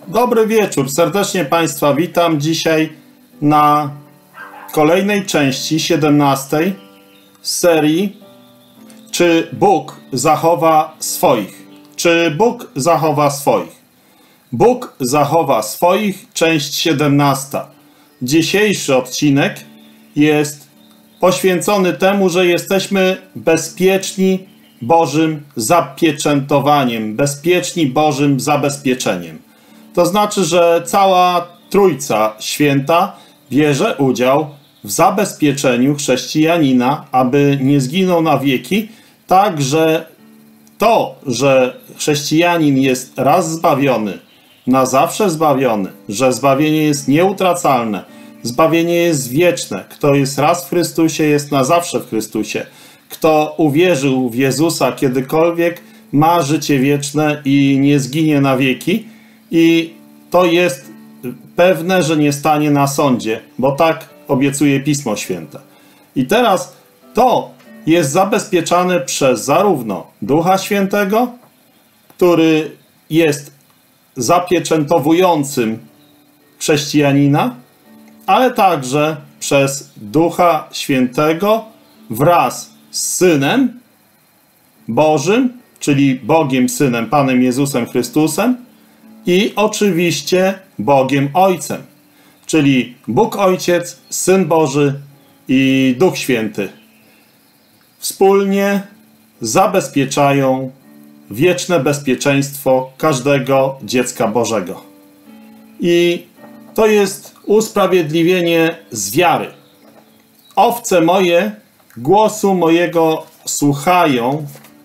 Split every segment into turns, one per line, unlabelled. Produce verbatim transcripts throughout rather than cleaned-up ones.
Dobry wieczór, serdecznie Państwa witam dzisiaj na kolejnej części siedemnastej z serii Czy Bóg zachowa swoich? Czy Bóg zachowa swoich? Bóg zachowa swoich, część siedemnasta. Dzisiejszy odcinek jest poświęcony temu, że jesteśmy bezpieczni Bożym zapieczętowaniem, bezpieczni Bożym zabezpieczeniem. To znaczy, że cała Trójca Święta bierze udział w zabezpieczeniu chrześcijanina, aby nie zginął na wieki, tak że to, że chrześcijanin jest raz zbawiony, na zawsze zbawiony, że zbawienie jest nieutracalne, zbawienie jest wieczne. Kto jest raz w Chrystusie, jest na zawsze w Chrystusie. Kto uwierzył w Jezusa kiedykolwiek, ma życie wieczne i nie zginie na wieki. I to jest pewne, że nie stanie na sądzie, bo tak obiecuje Pismo Święte. I teraz to jest zabezpieczane przez zarówno Ducha Świętego, który jest zapieczętowującym chrześcijanina, ale także przez Ducha Świętego wraz z Synem Bożym, czyli Bogiem Synem, Panem Jezusem Chrystusem, i oczywiście Bogiem Ojcem, czyli Bóg Ojciec, Syn Boży i Duch Święty. Wspólnie zabezpieczają wieczne bezpieczeństwo każdego dziecka Bożego. I to jest usprawiedliwienie z wiary. Owce moje głosu mojego słuchają,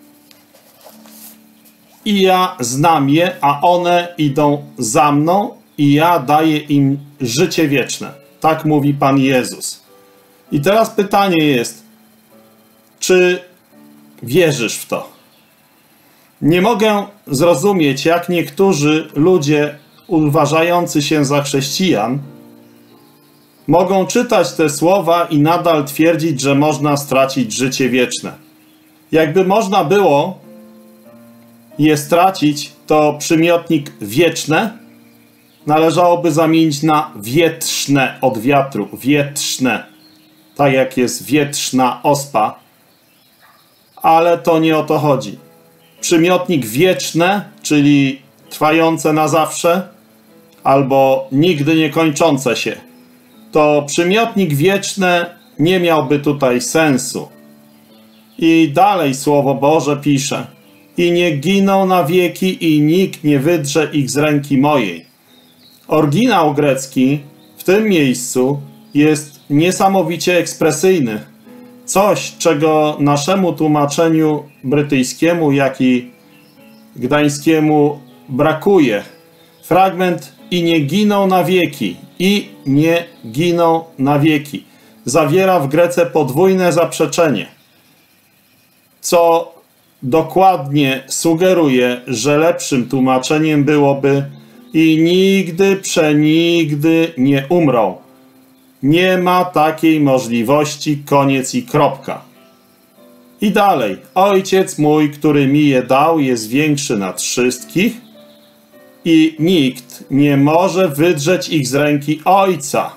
i ja znam je, a one idą za mną i ja daję im życie wieczne. Tak mówi Pan Jezus. I teraz pytanie jest, czy wierzysz w to? Nie mogę zrozumieć, jak niektórzy ludzie uważający się za chrześcijan mogą czytać te słowa i nadal twierdzić, że można stracić życie wieczne. Jakby można było je stracić, to przymiotnik wieczne należałoby zamienić na wietrzne od wiatru. Wietrzne. Tak jak jest wietrzna ospa. Ale to nie o to chodzi. Przymiotnik wieczne, czyli trwające na zawsze, albo nigdy nie kończące się. To przymiotnik wieczne nie miałby tutaj sensu. I dalej Słowo Boże pisze: i nie giną na wieki i nikt nie wydrze ich z ręki mojej. Oryginał grecki w tym miejscu jest niesamowicie ekspresyjny. Coś, czego naszemu tłumaczeniu brytyjskiemu, jak i gdańskiemu brakuje. Fragment i nie giną na wieki, i nie giną na wieki zawiera w Grece podwójne zaprzeczenie, co dokładnie sugeruje, że lepszym tłumaczeniem byłoby i nigdy, przenigdy nie umrą. Nie ma takiej możliwości, koniec i kropka. I dalej. Ojciec mój, który mi je dał, jest większy nad wszystkich i nikt nie może wydrzeć ich z ręki Ojca.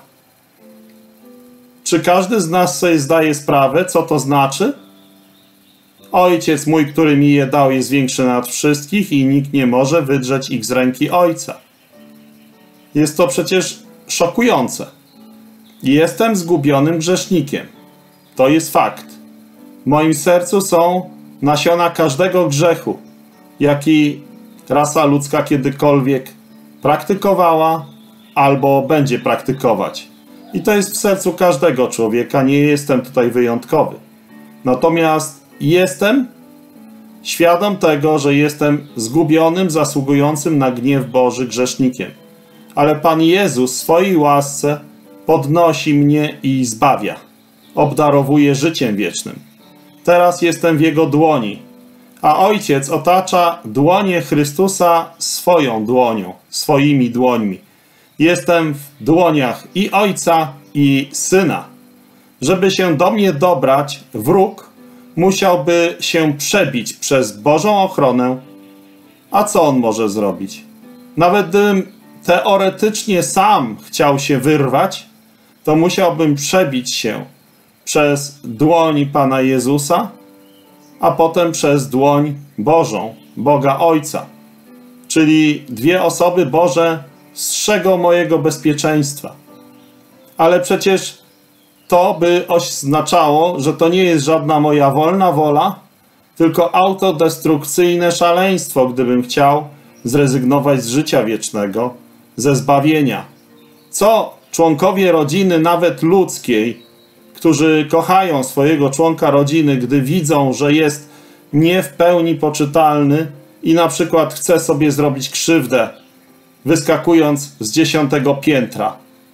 Czy każdy z nas sobie zdaje sprawę, co to znaczy? Ojciec mój, który mi je dał, jest większy nad wszystkich i nikt nie może wydrzeć ich z ręki Ojca. Jest to przecież szokujące. Jestem zgubionym grzesznikiem. To jest fakt. W moim sercu są nasiona każdego grzechu, jaki rasa ludzka kiedykolwiek praktykowała albo będzie praktykować. I to jest w sercu każdego człowieka. Nie jestem tutaj wyjątkowy. Natomiast jestem świadom tego, że jestem zgubionym, zasługującym na gniew Boży grzesznikiem. Ale Pan Jezus w swojej łasce podnosi mnie i zbawia. Obdarowuje życiem wiecznym. Teraz jestem w Jego dłoni, a Ojciec otacza dłonie Chrystusa swoją dłonią, swoimi dłońmi. Jestem w dłoniach i Ojca, i Syna. Żeby się do mnie dobrać, wróg musiałby się przebić przez Bożą ochronę. A co on może zrobić? Nawet gdybym teoretycznie sam chciał się wyrwać, to musiałbym przebić się przez dłoń Pana Jezusa, a potem przez dłoń Bożą, Boga Ojca. Czyli dwie osoby Boże strzegą mojego bezpieczeństwa. Ale przecież to by oznaczało, że to nie jest żadna moja wolna wola, tylko autodestrukcyjne szaleństwo, gdybym chciał zrezygnować z życia wiecznego, ze zbawienia. Co członkowie rodziny, nawet ludzkiej, którzy kochają swojego członka rodziny, gdy widzą, że jest nie w pełni poczytalny i na przykład chce sobie zrobić krzywdę, wyskakując z dziesiątego piętra.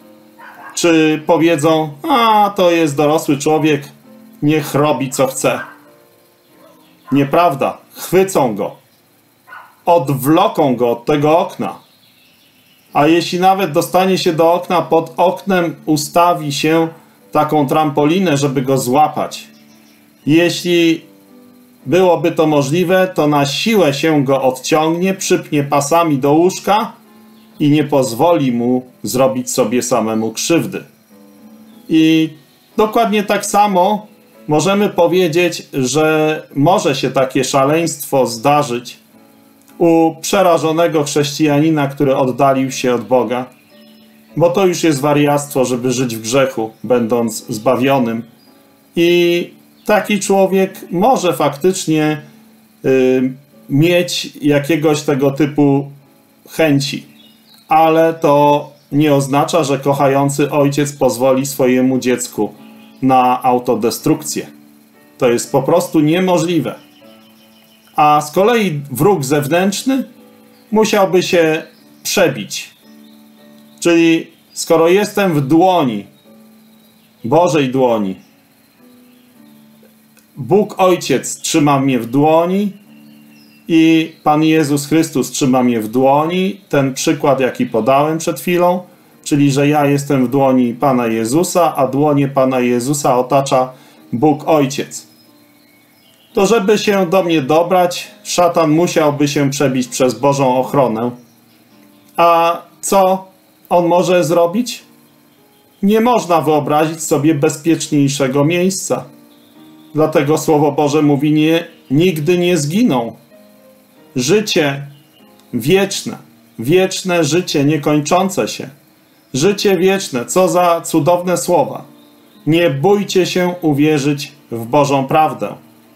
Czy powiedzą, a to jest dorosły człowiek, niech robi co chce. Nieprawda. Chwycą go. Odwloką go od tego okna. A jeśli nawet dostanie się do okna, pod oknem ustawi się taką trampolinę, żeby go złapać. Jeśli byłoby to możliwe, to na siłę się go odciągnie, przypnie pasami do łóżka i nie pozwoli mu zrobić sobie samemu krzywdy. I dokładnie tak samo możemy powiedzieć, że może się takie szaleństwo zdarzyć u przerażonego chrześcijanina, który oddalił się od Boga, bo to już jest wariactwo, żeby żyć w grzechu, będąc zbawionym. I taki człowiek może faktycznie y, mieć jakiegoś tego typu chęci, ale to nie oznacza, że kochający ojciec pozwoli swojemu dziecku na autodestrukcję. To jest po prostu niemożliwe. A z kolei wróg zewnętrzny musiałby się przebić. Czyli skoro jestem w dłoni, Bożej dłoni, Bóg Ojciec trzyma mnie w dłoni i Pan Jezus Chrystus trzyma mnie w dłoni, ten przykład, jaki podałem przed chwilą, czyli że ja jestem w dłoni Pana Jezusa, a dłonie Pana Jezusa otacza Bóg Ojciec. To żeby się do mnie dobrać, szatan musiałby się przebić przez Bożą ochronę. A co on może zrobić? Nie można wyobrazić sobie bezpieczniejszego miejsca. Dlatego Słowo Boże mówi, nie, nigdy nie zginą. Życie wieczne, wieczne życie niekończące się. Życie wieczne, co za cudowne słowa. Nie bójcie się uwierzyć w Bożą prawdę.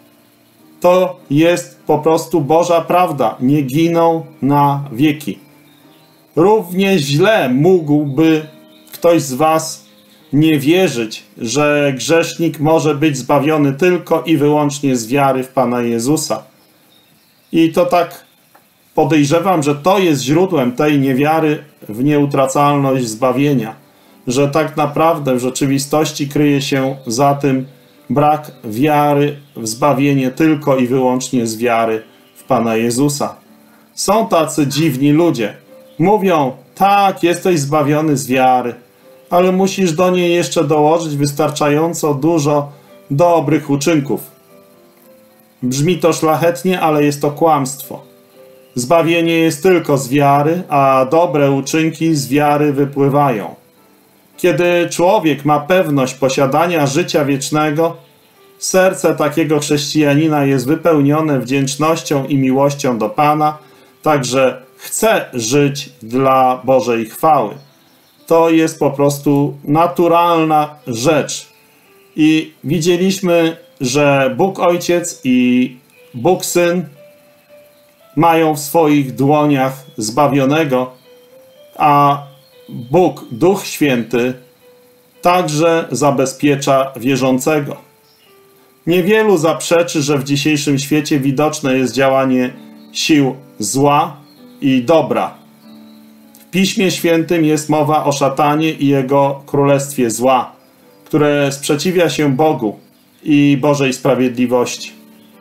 To jest po prostu Boża prawda. Nie giną na wieki. Równie źle mógłby ktoś z was nie wierzyć, że grzesznik może być zbawiony tylko i wyłącznie z wiary w Pana Jezusa. I to tak podejrzewam, że to jest źródłem tej niewiary w nieutracalność zbawienia. Że tak naprawdę w rzeczywistości kryje się za tym brak wiary w zbawienie tylko i wyłącznie z wiary w Pana Jezusa. Są tacy dziwni ludzie. Mówią, tak, jesteś zbawiony z wiary, ale musisz do niej jeszcze dołożyć wystarczająco dużo dobrych uczynków. Brzmi to szlachetnie, ale jest to kłamstwo. Zbawienie jest tylko z wiary, a dobre uczynki z wiary wypływają. Kiedy człowiek ma pewność posiadania życia wiecznego, serce takiego chrześcijanina jest wypełnione wdzięcznością i miłością do Pana, także chce żyć dla Bożej chwały. To jest po prostu naturalna rzecz. I widzieliśmy, że Bóg Ojciec i Bóg Syn mają w swoich dłoniach zbawionego, a Bóg Duch Święty także zabezpiecza wierzącego. Niewielu zaprzeczy, że w dzisiejszym świecie widoczne jest działanie sił zła i dobra. W Piśmie Świętym jest mowa o szatanie i jego królestwie zła, które sprzeciwia się Bogu i Bożej sprawiedliwości.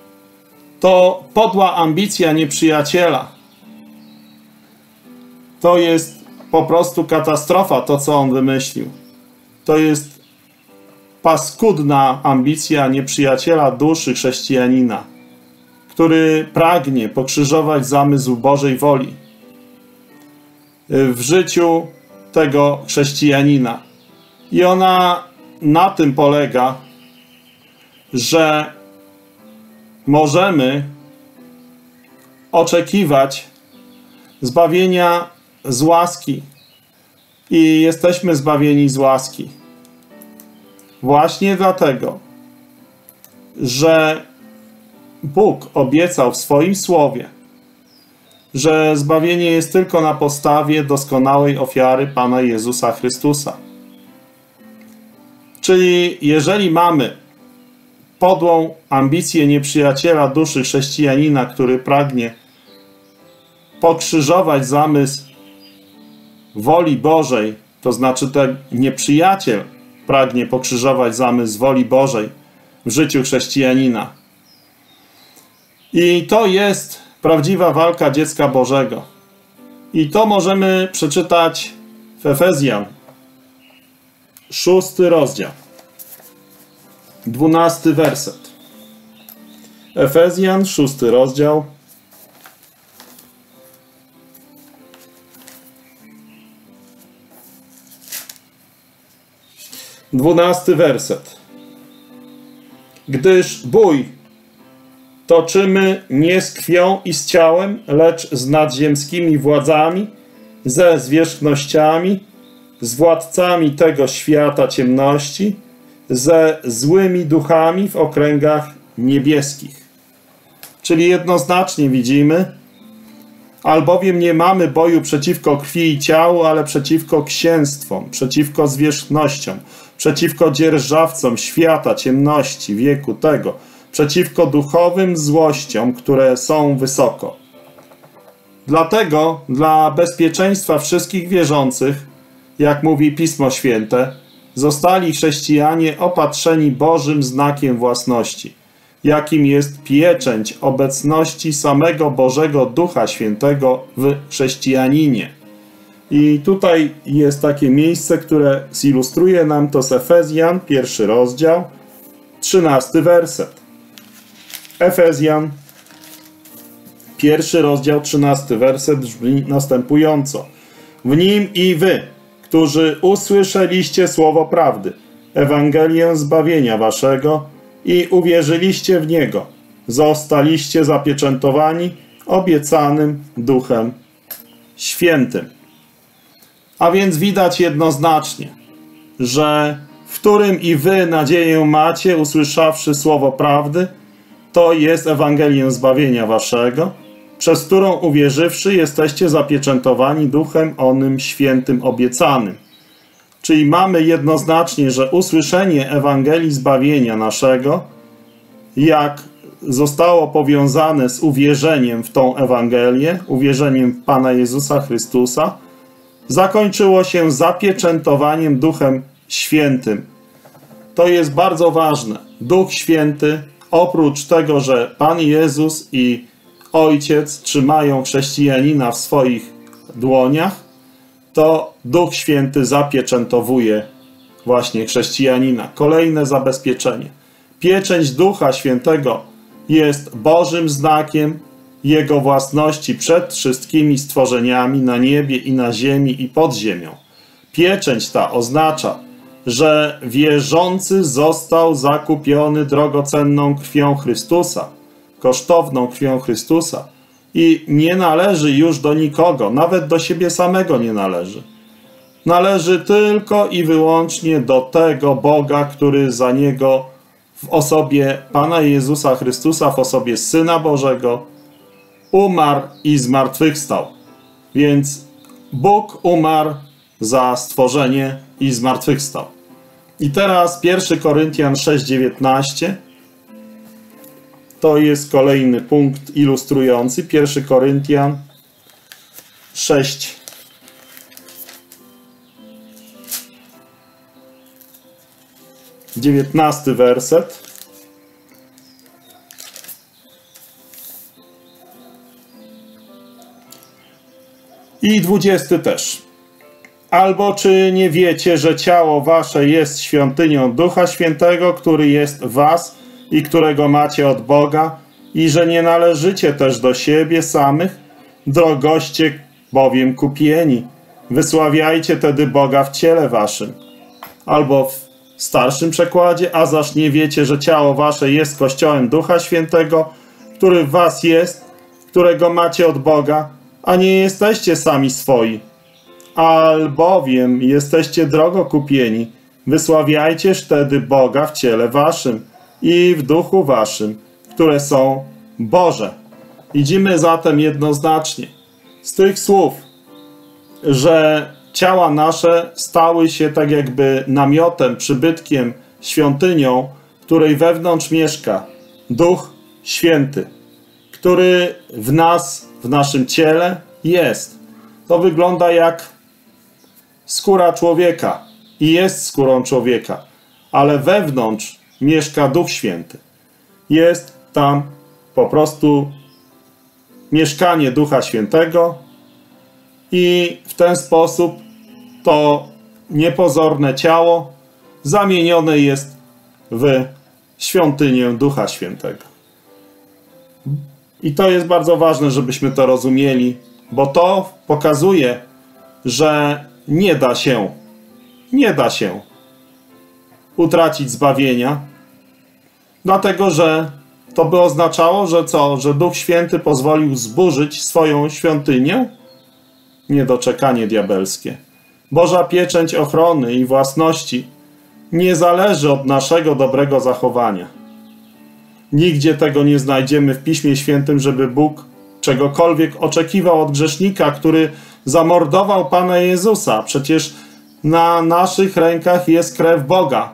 To podła ambicja nieprzyjaciela. To jest po prostu katastrofa, to co on wymyślił. To jest paskudna ambicja nieprzyjaciela duszy chrześcijanina, który pragnie pokrzyżować zamysł Bożej woli. w życiu tego chrześcijanina. I ona na tym polega, że możemy oczekiwać zbawienia z łaski i jesteśmy zbawieni z łaski. Właśnie dlatego, że Bóg obiecał w swoim słowie, że zbawienie jest tylko na podstawie doskonałej ofiary Pana Jezusa Chrystusa. Czyli jeżeli mamy podłą ambicję nieprzyjaciela duszy chrześcijanina, który pragnie pokrzyżować zamysł woli Bożej, to znaczy ten nieprzyjaciel pragnie pokrzyżować zamysł woli Bożej w życiu chrześcijanina. I to jest prawdziwa walka dziecka Bożego. I to możemy przeczytać w Efezjan, szósty rozdział, dwunasty werset. Efezjan, szósty rozdział, dwunasty werset. Gdyż bój toczymy nie z krwią i z ciałem, lecz z nadziemskimi władzami, ze zwierzchnościami, z władcami tego świata ciemności, ze złymi duchami w okręgach niebieskich. Czyli jednoznacznie widzimy, albowiem nie mamy boju przeciwko krwi i ciału, ale przeciwko księstwom, przeciwko zwierzchnościom, przeciwko dzierżawcom świata ciemności wieku tego, przeciwko duchowym złościom, które są wysoko. Dlatego dla bezpieczeństwa wszystkich wierzących, jak mówi Pismo Święte, zostali chrześcijanie opatrzeni Bożym znakiem własności, jakim jest pieczęć obecności samego Bożego Ducha Świętego w chrześcijaninie. I tutaj jest takie miejsce, które zilustruje nam to z Efezjan, pierwszy rozdział, trzynasty werset. Efezjan, pierwszy rozdział, trzynasty werset brzmi następująco. W nim i wy, którzy usłyszeliście słowo prawdy, Ewangelię zbawienia waszego i uwierzyliście w niego, zostaliście zapieczętowani obiecanym Duchem Świętym. A więc widać jednoznacznie, że w którym i wy nadzieję macie, usłyszawszy słowo prawdy, to jest Ewangelię zbawienia waszego, przez którą uwierzywszy jesteście zapieczętowani Duchem onym Świętym obiecanym. Czyli mamy jednoznacznie, że usłyszenie Ewangelii zbawienia naszego, jak zostało powiązane z uwierzeniem w tą Ewangelię, uwierzeniem w Pana Jezusa Chrystusa, zakończyło się zapieczętowaniem Duchem Świętym. To jest bardzo ważne. Duch Święty, oprócz tego, że Pan Jezus i Ojciec trzymają chrześcijanina w swoich dłoniach, to Duch Święty zapieczętowuje właśnie chrześcijanina. Kolejne zabezpieczenie. Pieczęć Ducha Świętego jest Bożym znakiem Jego własności przed wszystkimi stworzeniami na niebie i na ziemi i pod ziemią. Pieczęć ta oznacza, że wierzący został zakupiony drogocenną krwią Chrystusa, kosztowną krwią Chrystusa i nie należy już do nikogo, nawet do siebie samego nie należy. Należy tylko i wyłącznie do tego Boga, który za niego w osobie Pana Jezusa Chrystusa, w osobie Syna Bożego umarł i zmartwychwstał. Więc Bóg umarł za stworzenie i zmartwychwstał. I teraz pierwszy Koryntian sześć dziewiętnaście. To jest kolejny punkt ilustrujący. pierwszy Koryntian sześć dziewiętnasty werset. I dwudziesty też. Albo czy nie wiecie, że ciało wasze jest świątynią Ducha Świętego, który jest w was i którego macie od Boga, i że nie należycie też do siebie samych, drogoście bowiem kupieni. Wysławiajcie tedy Boga w ciele waszym. Albo w starszym przekładzie, a zaś nie wiecie, że ciało wasze jest Kościołem Ducha Świętego, który w was jest, którego macie od Boga, a nie jesteście sami swoi. Albowiem jesteście drogo kupieni. Wysławiajcież tedy Boga w ciele waszym i w duchu waszym, które są Boże. Widzimy zatem jednoznacznie z tych słów, że ciała nasze stały się tak jakby namiotem, przybytkiem, świątynią, której wewnątrz mieszka Duch Święty, który w nas, w naszym ciele jest. To wygląda jak skóra człowieka i jest skórą człowieka, ale wewnątrz mieszka Duch Święty. Jest tam po prostu mieszkanie Ducha Świętego i w ten sposób to niepozorne ciało zamienione jest w świątynię Ducha Świętego. I to jest bardzo ważne, żebyśmy to rozumieli, bo to pokazuje, że nie da się, nie da się utracić zbawienia, dlatego że to by oznaczało, że co? Że Duch Święty pozwolił zburzyć swoją świątynię? Niedoczekanie diabelskie. Boża pieczęć ochrony i własności nie zależy od naszego dobrego zachowania. Nigdzie tego nie znajdziemy w Piśmie Świętym, żeby Bóg czegokolwiek oczekiwał od grzesznika, który zamordował Pana Jezusa. Przecież na naszych rękach jest krew Boga.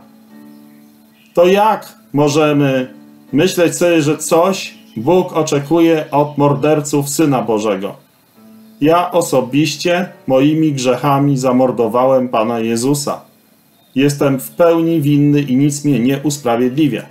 To jak możemy myśleć sobie, że coś Bóg oczekuje od morderców Syna Bożego? Ja osobiście moimi grzechami zamordowałem Pana Jezusa. Jestem w pełni winny i nic mnie nie usprawiedliwia.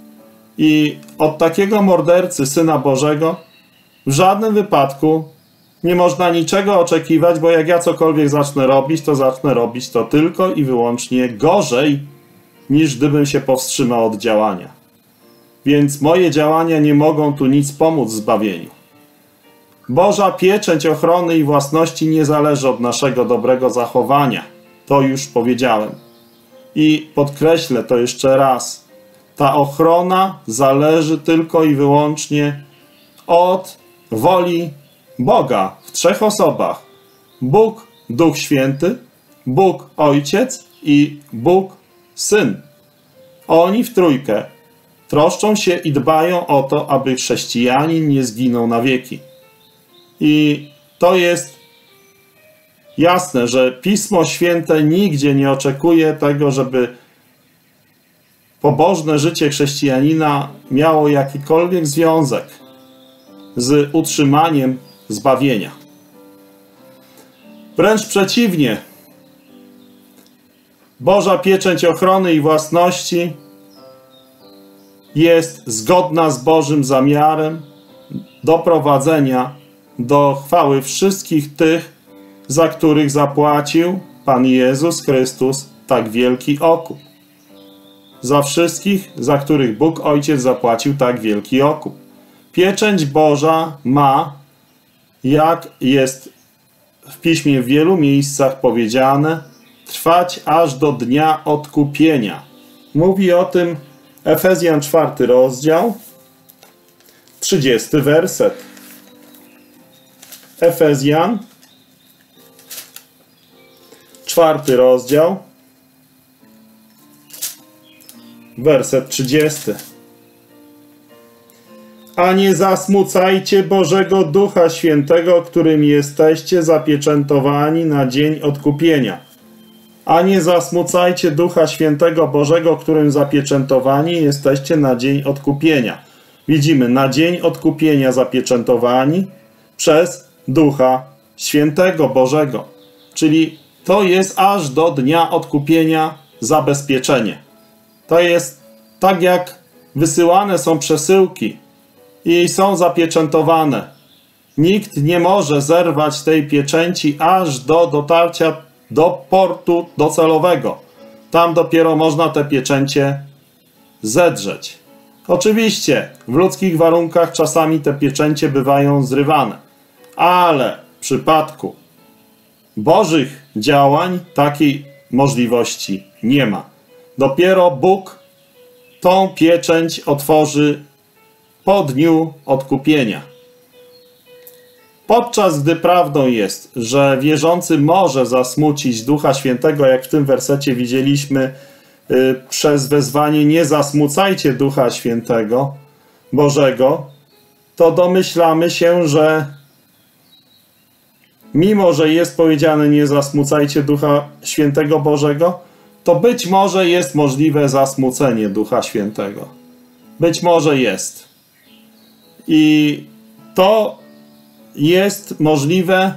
I od takiego mordercy Syna Bożego w żadnym wypadku nie można niczego oczekiwać, bo jak ja cokolwiek zacznę robić, to zacznę robić to tylko i wyłącznie gorzej, niż gdybym się powstrzymał od działania. Więc moje działania nie mogą tu nic pomóc zbawieniu. Boża pieczęć ochrony i własności nie zależy od naszego dobrego zachowania. To już powiedziałem. I podkreślę to jeszcze raz. Ta ochrona zależy tylko i wyłącznie od woli Boga w trzech osobach. Bóg Duch Święty, Bóg Ojciec i Bóg Syn. Oni w trójkę troszczą się i dbają o to, aby chrześcijanin nie zginął na wieki. I to jest jasne, że Pismo Święte nigdzie nie oczekuje tego, żeby pobożne życie chrześcijanina miało jakikolwiek związek z utrzymaniem zbawienia. Wręcz przeciwnie, Boża pieczęć ochrony i własności jest zgodna z Bożym zamiarem doprowadzenia do chwały wszystkich tych, za których zapłacił Pan Jezus Chrystus tak wielki okup. Za wszystkich, za których Bóg Ojciec zapłacił tak wielki okup. Pieczęć Boża ma, jak jest w Piśmie w wielu miejscach powiedziane, trwać aż do dnia odkupienia. Mówi o tym Efezjan czwarty rozdział, trzydziesty werset. Efezjan, czwarty rozdział, werset trzydziesty. A nie zasmucajcie Bożego Ducha Świętego, którym jesteście zapieczętowani na dzień odkupienia. A nie zasmucajcie Ducha Świętego Bożego, którym zapieczętowani jesteście na dzień odkupienia. Widzimy, na dzień odkupienia zapieczętowani przez Ducha Świętego Bożego. Czyli to jest aż do dnia odkupienia zabezpieczenie. To jest tak, jak wysyłane są przesyłki i są zapieczętowane. Nikt nie może zerwać tej pieczęci aż do dotarcia do portu docelowego. Tam dopiero można te pieczęcie zedrzeć. Oczywiście w ludzkich warunkach czasami te pieczęcie bywają zrywane, ale w przypadku Bożych działań takiej możliwości nie ma. Dopiero Bóg tą pieczęć otworzy po dniu odkupienia. Podczas gdy prawdą jest, że wierzący może zasmucić Ducha Świętego, jak w tym wersecie widzieliśmy, yy, przez wezwanie nie zasmucajcie Ducha Świętego Bożego, to domyślamy się, że mimo że jest powiedziane nie zasmucajcie Ducha Świętego Bożego, to być może jest możliwe zasmucenie Ducha Świętego. Być może jest. I to jest możliwe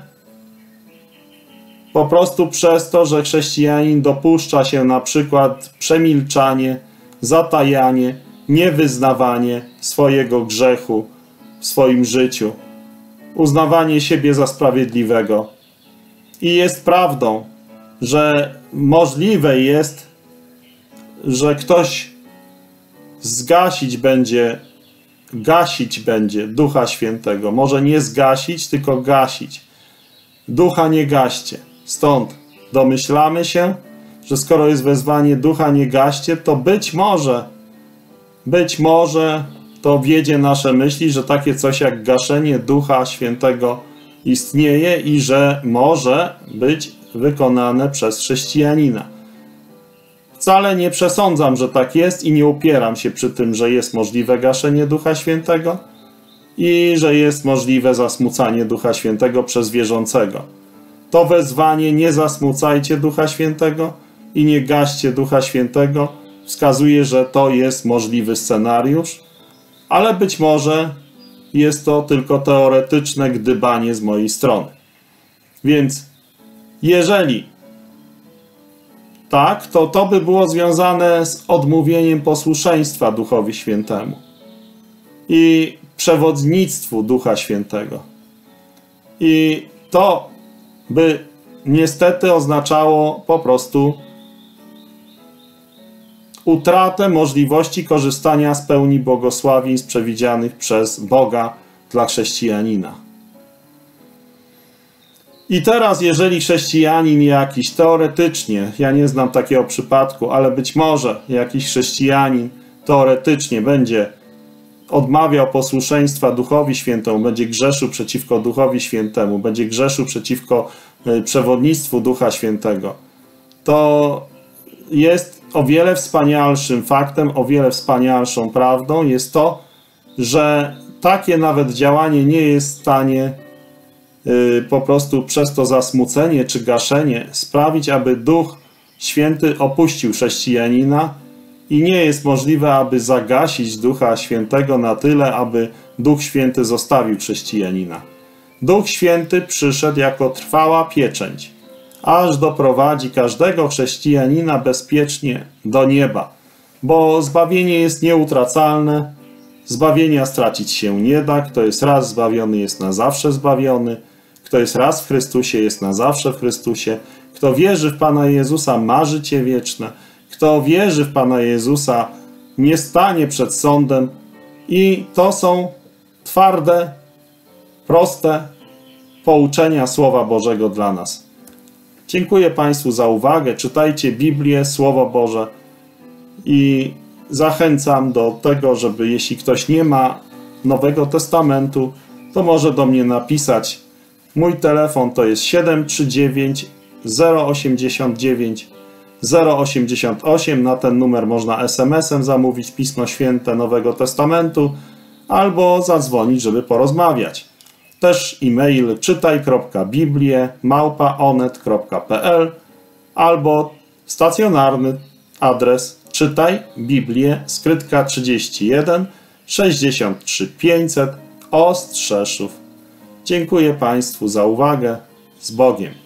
po prostu przez to, że chrześcijanin dopuszcza się na przykład przemilczanie, zatajanie, niewyznawanie swojego grzechu w swoim życiu, uznawanie siebie za sprawiedliwego. I jest prawdą, że możliwe jest, że ktoś zgasić będzie, gasić będzie Ducha Świętego. Może nie zgasić, tylko gasić. Ducha nie gaście. Stąd domyślamy się, że skoro jest wezwanie Ducha nie gaście, to być może, być może to wiedzie nasze myśli, że takie coś jak gaszenie Ducha Świętego istnieje i że może być wykonane przez chrześcijanina. Wcale nie przesądzam, że tak jest i nie upieram się przy tym, że jest możliwe gaszenie Ducha Świętego i że jest możliwe zasmucanie Ducha Świętego przez wierzącego. To wezwanie nie zasmucajcie Ducha Świętego i nie gaście Ducha Świętego wskazuje, że to jest możliwy scenariusz, ale być może jest to tylko teoretyczne gdybanie z mojej strony. Więc jeżeli tak, to to by było związane z odmówieniem posłuszeństwa Duchowi Świętemu i przewodnictwu Ducha Świętego. I to by niestety oznaczało po prostu utratę możliwości korzystania z pełni błogosławieństw przewidzianych przez Boga dla chrześcijanina. I teraz, jeżeli chrześcijanin jakiś, teoretycznie, ja nie znam takiego przypadku, ale być może jakiś chrześcijanin teoretycznie będzie odmawiał posłuszeństwa Duchowi Świętemu, będzie grzeszył przeciwko Duchowi Świętemu, będzie grzeszył przeciwko przewodnictwu Ducha Świętego, to jest o wiele wspanialszym faktem, o wiele wspanialszą prawdą jest to, że takie nawet działanie nie jest w stanie yy, po prostu przez to zasmucenie czy gaszenie sprawić, aby Duch Święty opuścił chrześcijanina i nie jest możliwe, aby zagasić Ducha Świętego na tyle, aby Duch Święty zostawił chrześcijanina. Duch Święty przyszedł jako trwała pieczęć, aż doprowadzi każdego chrześcijanina bezpiecznie do nieba, bo zbawienie jest nieutracalne, zbawienia stracić się nie da, kto jest raz zbawiony, jest na zawsze zbawiony, kto jest raz w Chrystusie, jest na zawsze w Chrystusie, kto wierzy w Pana Jezusa, ma życie wieczne, kto wierzy w Pana Jezusa, nie stanie przed sądem i to są twarde, proste pouczenia Słowa Bożego dla nas. Dziękuję Państwu za uwagę. Czytajcie Biblię, Słowo Boże i zachęcam do tego, żeby jeśli ktoś nie ma Nowego Testamentu, to może do mnie napisać. Mój telefon to jest siedem trzy dziewięć zero osiem dziewięć zero osiem osiem. Na ten numer można es em esem zamówić Pismo Święte Nowego Testamentu albo zadzwonić, żeby porozmawiać. Też e-mail czytaj kropka biblię małpa onet kropka pe el albo stacjonarny adres czytaj Biblię skrytka trzydzieści jeden sześćdziesiąt trzy pięćset Ostrzeszów. Dziękuję Państwu za uwagę. Z Bogiem.